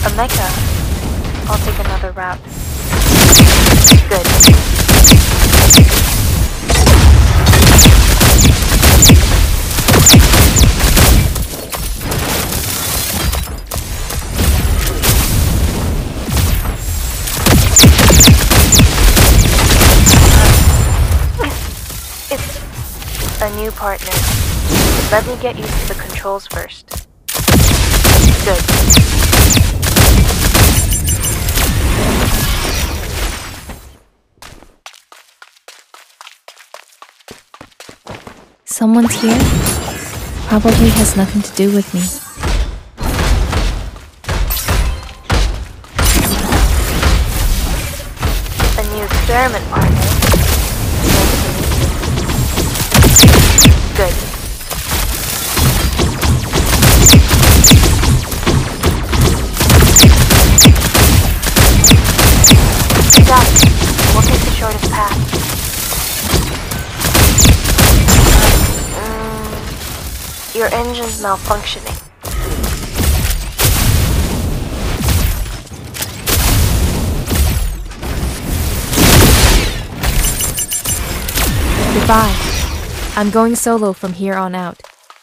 A Mecha. I'll take another route. Good. It's a new partner. Let me get used to the controls first. Good. Someone's here? Probably has nothing to do with me. A new experiment partner. Good. Stop. We'll take the shortest path. Your engine's malfunctioning. Goodbye. I'm going solo from here on out.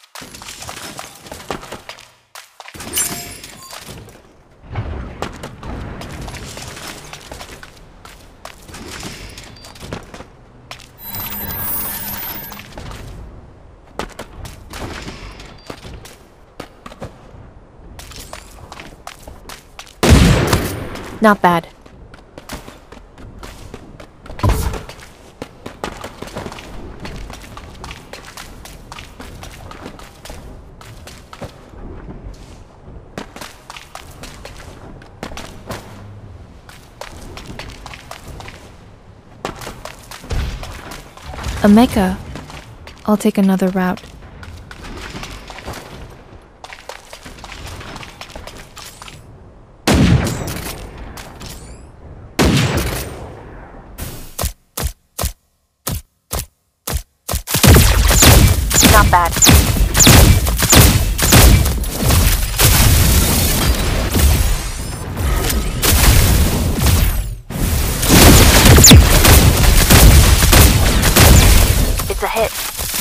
Not bad. A Mecha. I'll take another route. Not bad. It's a hit.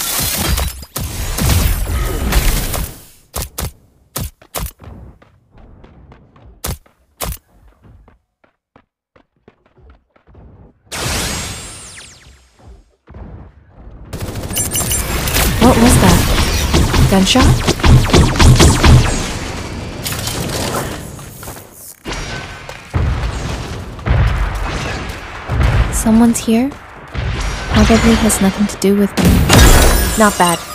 What was that? Gunshot? Someone's here? Probably has nothing to do with me. Not bad.